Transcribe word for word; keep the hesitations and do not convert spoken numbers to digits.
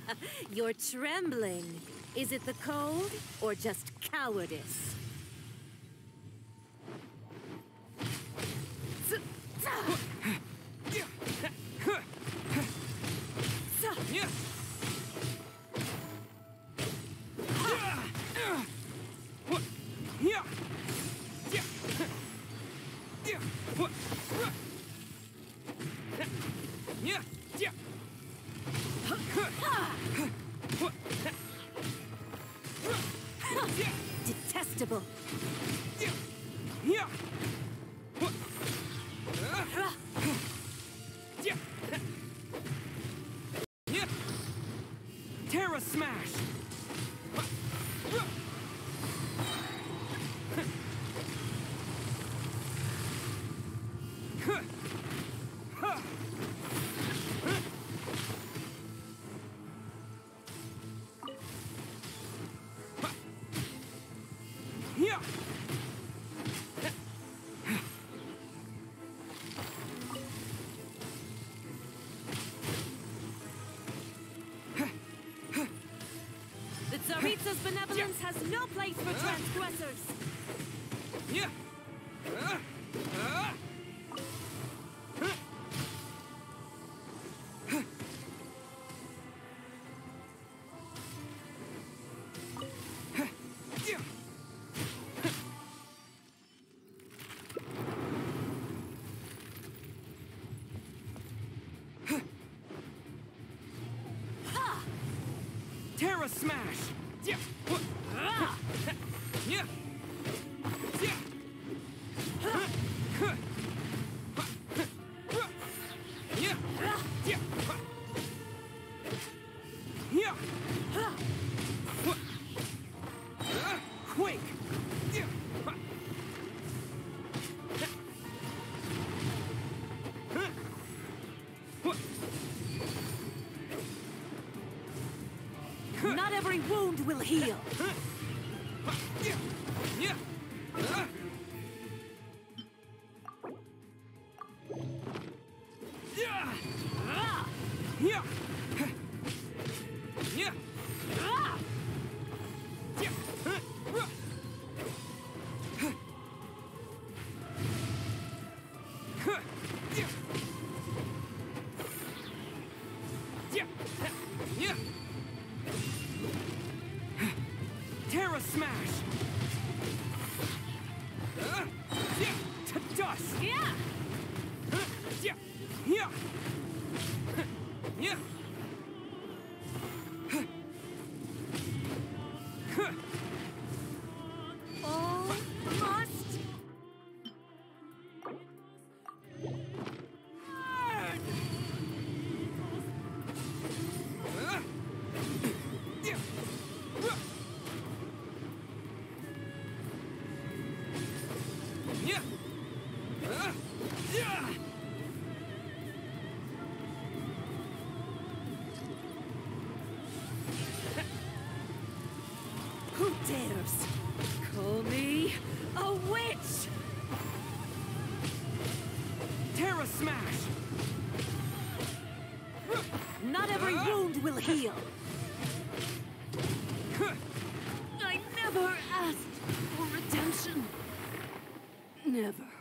You're trembling. Is it the cold or just cowardice? Detestable. Terra smash. The Tsaritsa's benevolence has no place for transgressors. Terra smash. Quake. Not every wound will heal. Terra smash. To dust. Yeah. Almost. Who dares call me a witch? Terra smash. Not every wound will heal. I never asked for redemption. Never.